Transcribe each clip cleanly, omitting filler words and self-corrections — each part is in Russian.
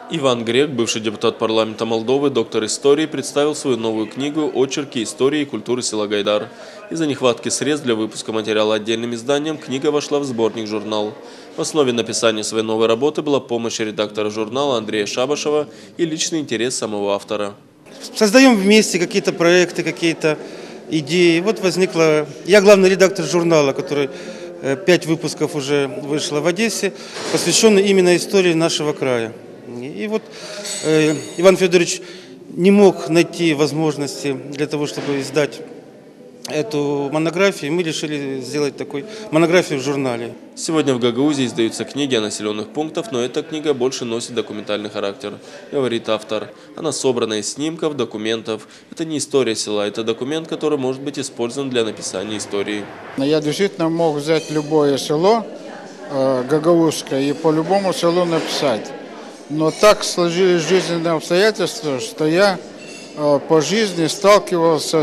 Иван Грек, бывший депутат парламента Молдовы, доктор истории, представил свою новую книгу «Очерки истории и культуры села Гайдар». Из-за нехватки средств для выпуска материала отдельным изданием книга вошла в сборник-журнал. В основе написания своей новой работы была помощь редактора журнала Андрея Шабашева и личный интерес самого автора. Создаем вместе какие-то проекты, какие-то идеи. Вот возникла... Я главный редактор журнала, который 5 выпусков уже вышло в Одессе, посвященный именно истории нашего края. И вот Иван Федорович не мог найти возможности для того, чтобы издать эту монографию. Мы решили сделать такую монографию в журнале. Сегодня в Гагаузии издаются книги о населенных пунктах, но эта книга больше носит документальный характер, говорит автор. Она собрана из снимков, документов. Это не история села, это документ, который может быть использован для написания истории. Я действительно мог взять любое село гагаузское и по любому селу написать. Но так сложились жизненные обстоятельства, что я по жизни сталкивался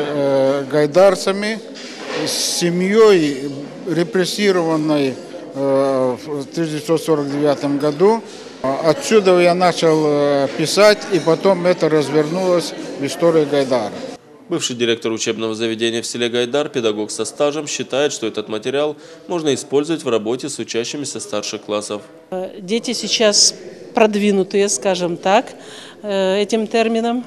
с гайдарцами, с семьей, репрессированной в 1949 году. Отсюда я начал писать, и потом это развернулось в истории Гайдара. Бывший директор учебного заведения в селе Гайдар, педагог со стажем, считает, что этот материал можно использовать в работе с учащимися старших классов. Дети сейчас продвинутые, скажем так, этим термином,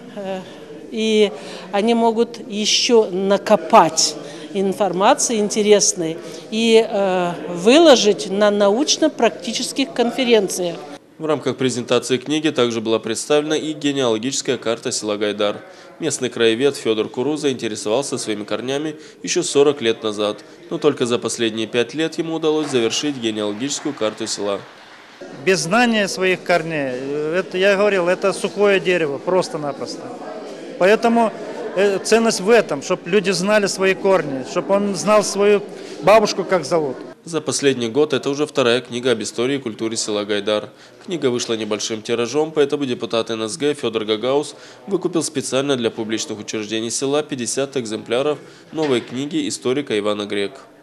и они могут еще накопать информации интересной и выложить на научно-практических конференциях. В рамках презентации книги также была представлена и генеалогическая карта села Гайдар. Местный краевед Федор Куруза интересовался своими корнями еще 40 лет назад, но только за последние 5 лет ему удалось завершить генеалогическую карту села. Без знания своих корней, это, я говорил, это сухое дерево, просто-напросто. Поэтому ценность в этом, чтобы люди знали свои корни, чтобы он знал свою бабушку, как зовут. За последний год это уже вторая книга об истории и культуре села Гайдар. Книга вышла небольшим тиражом, поэтому депутат НСГ Федор Гагаус выкупил специально для публичных учреждений села 50 экземпляров новой книги историка Ивана Грек.